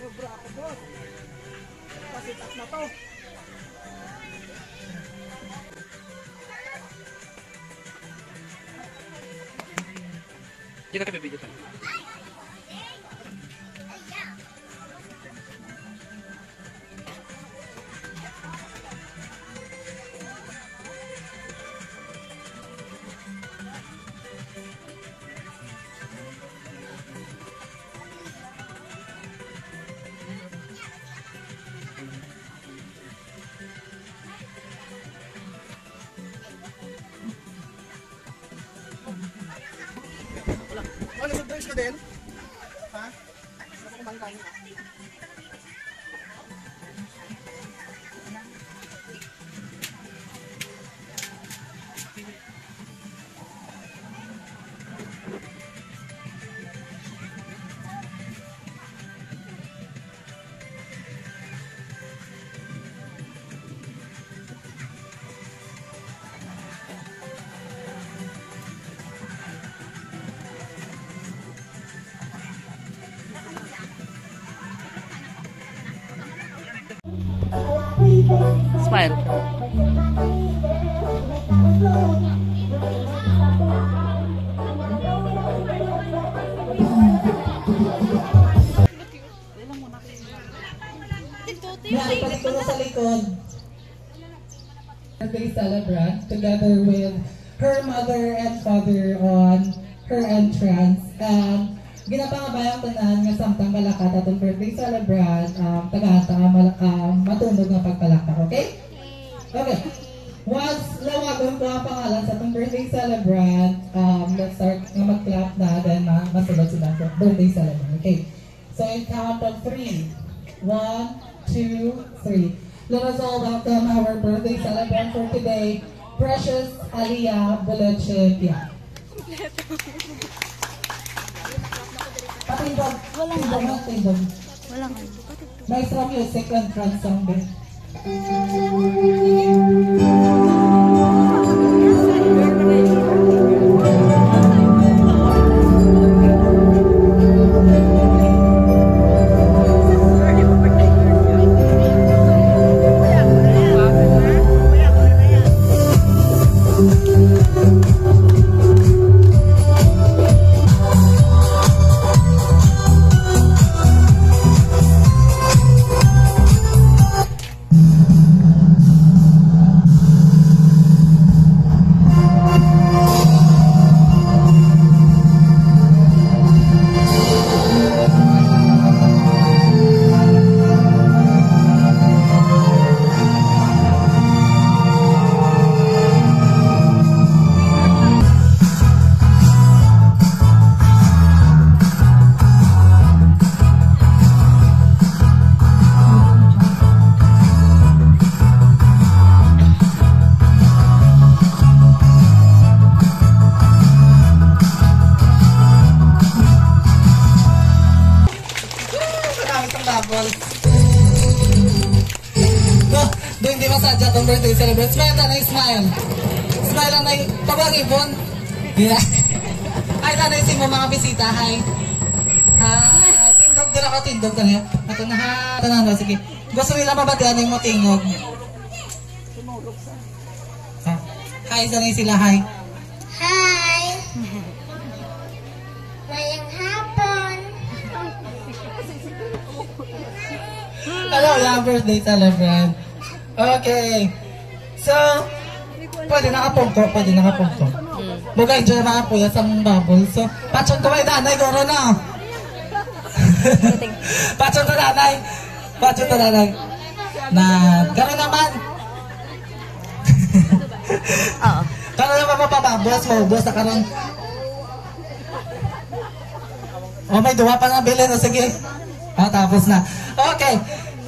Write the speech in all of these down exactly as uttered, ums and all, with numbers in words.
Sobra ako, boss. Kasi tak na to. Dito ka bibigyan tayo. Ano, mag-drinks ka din? Ha? Ano ko kumain kanin ha? Smile. Naipalik ko na sa likod. Birthday celebrant together with her mother and father on her entrance. And ginapangabayang tanan nga samtang malakat atong birthday celebrant um, tagahata um, matunog nga pagpalakpak, okay? Okay. Once lawagon ko ang pangalan sa atong birthday celebrant, um, let's start nga mag-clap na, then uh, masulod sila sa birthday celebrant, okay? So in count of three. One, two, three. Let us all welcome our birthday celebrant for today, Precious Alliyah Bulachipia. Patindog. Walang ano. Patindog. Walang ano. May extra music and trance song din. Doon di masadya itong birthday celebrate. Smile na na, smile. Smile lang na yung pabagibon. Yeah. Ay, nanay si mo mga bisita. Hi. Hi. Tindog, dira ka tindog ka niya. Ito na ha. Ito na na, sige. Gusto nila mabatian yung matingog. Ah. Hi, sanay sila. Hi. Hi. Mayang hapon. Hello, yung birthday celebrant. Okay. So, pwede nakapungko, pwede nakapungko. Bugay dyan mga puya sa bubble. So, patson ko may nanay, goro na. Patson to nanay. Patson to nanay. Na, gano'n naman. Oo. Gano'n naman mapababos, maubos na karon. Oh, may duwa pa na bilhin. O, sige. Ah, tapos na. Okay.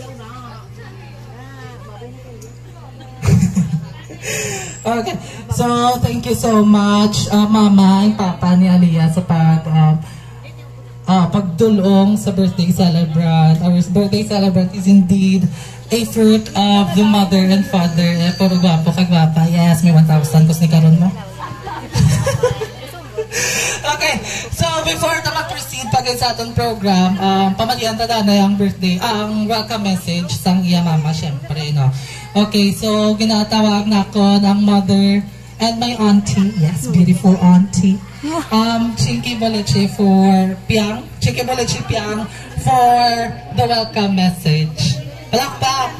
Okay, so thank you so much, uh, Mama and Papa ni Alliyah sa pag, uh, uh, pagdulong sa birthday celebrant. Our birthday celebrant is indeed a fruit of the mother and father. Eh, pero gwapo ka, gwapa. Yes, may one thousand kus ni karon mo. Okay, so before na mag-proceed pag sa atong program, um, pamalian ta na yung birthday, ang welcome message sang iya mama, syempre, no? Okay, so ginatawag na ako ng mother and my auntie, yes, beautiful auntie. Um, Chinky Boleche for Piang, Chinky Boleche Piang for the welcome message. Palakpak!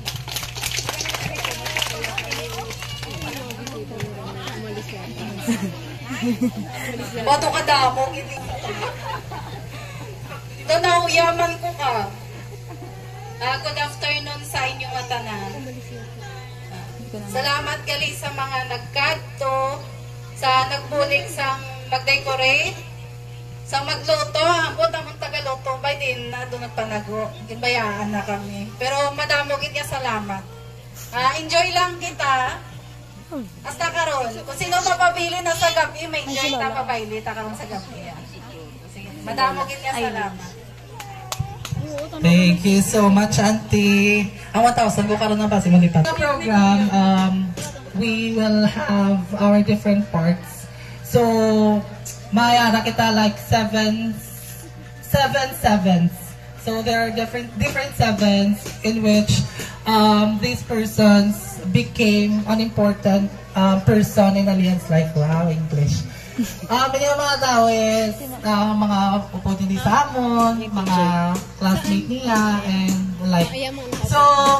Bato ka damo, hindi. Tanaw, yaman ko ka. Uh, good afternoon sa inyo matanan. Uh, salamat gali sa mga nagkadto, sa nagbulig sa mag-decorate, sa magluto, ambot among tagaluto, bay din na doon nagpanago. Ginbayaan na kami. Pero madamo gid nga salamat. Uh, enjoy lang kita. Hasta karon, kung sino mapabili na sa gabi, may enjoy ta mapabili ta karon sa gabi. Sige, madamo gid nga salamat. Thank you so much, Auntie. Ang one thousand ko karon na ba si Malipat. The program, um, we will have our different parts. So, mayara kita like seven, seven sevens. So there are different different sevens in which um, these persons became an important um, person in Alliyah's life. Wow, English. Um, uh, yung mga tao is uh, mga upod hindi sa amon, mga classmate niya, and like. So,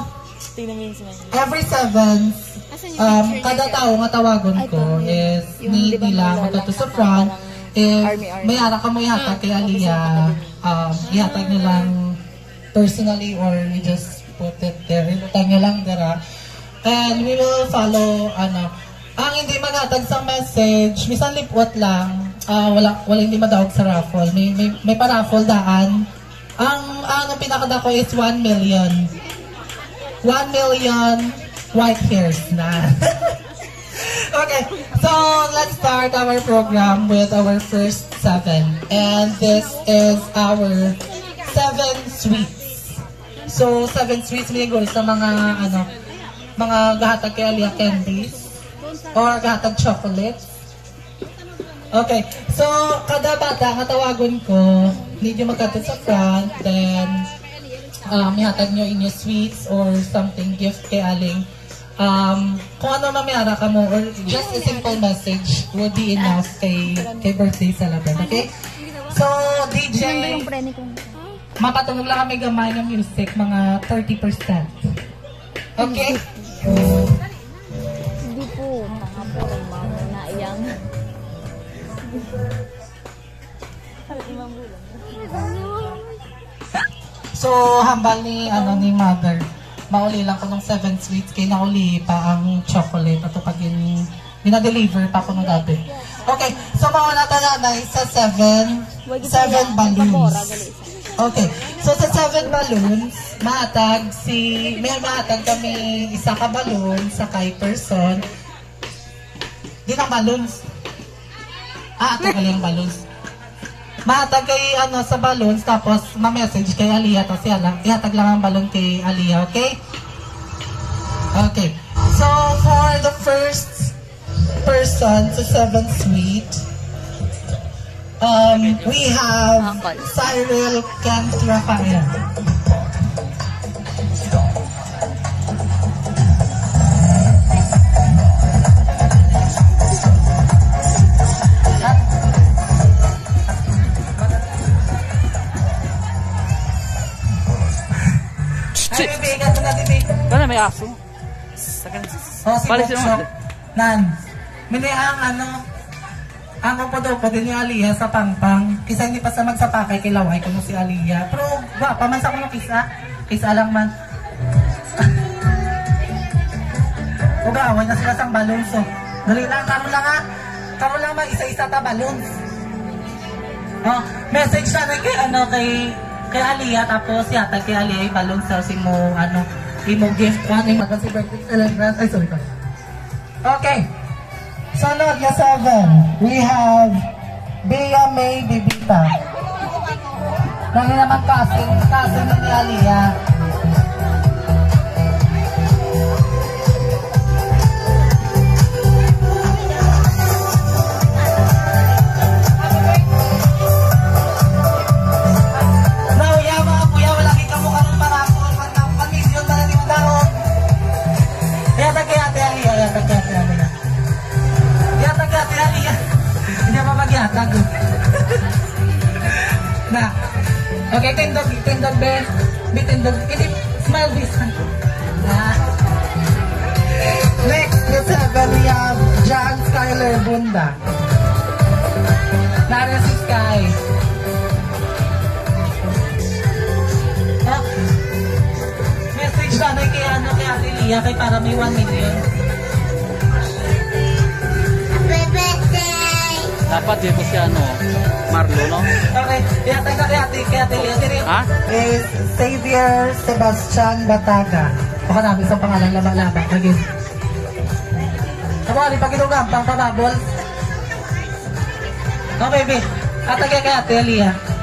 every seventh, um, kada tao nga tawagon ko is need nila magkato sa front. If may ara ka mo ihatag kay Alliyah, um, ihatag nyo lang personally or you just put it there. Ihatag nyo lang dira. And we will follow, ano, ang hindi maghatag sa message, misan lipot lang, uh, wala, wala hindi madawag sa raffle. May, may, may pa-raffle daan. Ang, ang pinakada ko is one million. one million white hairs na. Okay, so let's start our program with our first seven. And this is our seven sweets. So, seven sweets, may goal sa mga, ano, mga gahatag kay Alliyah candies or gahatag chocolates. Okay, so kada bata nga tawagon ko, need nyo magkatid sa front, then um, ihatag nyo inyo sweets or something gift kay Aling. Um, kung ano mamiyara ka mo or just a simple message would be enough kay, kay birthday celebrant, okay? So, D J, mapatulog lang kami gamay ng music, mga thirty percent. Okay? Hindi po, tanga po, mama na iyang. So, hambal ni, ano, ni mother. Mauli lang ko ng seven sweets, kaya nauli pa ang chocolate at pag in, deliver pa ko nung dati. Okay, so mawala tayo na sa seven, seven balloons. Okay, so sa seven balloons, maatag si, may maatag kami isa ka balloon sa kay person. Di na balloons. Ah, ito kali yung balloons. Maatag kay ano sa balloons, tapos ma-message kay Alliyah, tapos ihatag lang ang balloon kay Alliyah, okay? Okay. So, for the first person sa seventh suite, um, we have Cyril Kent Rafael. Ay, bibigat mo na, bibigat. Kana may aso. Oh, si Bokshok. Nan. Mili ang ano, ang upo-upo din yung Alliyah sa pangpang. Kisa hindi pa sa magsapakay kay Laway kung si Alliyah. Pero, gwapa man sa kuno kisa. Kisa lang man. Ugawan na sila sang balloons. So, dali lang, karoon lang ha. Karoon lang mag isa-isa ta balloons. Oh, message na na kay, ano, kay, kay Alliyah. Tapos, yata kay Alliyah yung balloons. So, si mo, ano, imo gift one yung magkasi birthday celebrant. Ay, sorry pa. Okay. Sunod na seven. We have Bea May Bibita. Nang naman kasin, kasin ni Alliyah. Bitindog, bitindog, best. Bitindog, ini, smile this. Ah. Next, grade seven, we have John Skyler Bunda. Nara si Sky. Ah. Message ka na kay ano, kay Ate Lia, kay para may one million. Happy birthday! Dapat dito si ano, Marlo, no? Okay, ihatag ka kay Ate, kay Ate Lia. Sino yun? Ha? Is Xavier Sebastian Bataga. Baka namin sa pangalan laba-laba. Again. Ako, ali, paginugang, pang pababol. Oh, baby. Atagay kay Ate Alliyah.